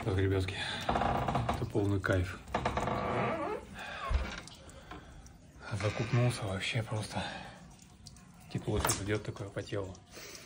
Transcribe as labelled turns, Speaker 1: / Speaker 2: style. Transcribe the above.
Speaker 1: Так, ребятки, это полный кайф. Закупнулся вообще просто. Тепло идет такое по телу.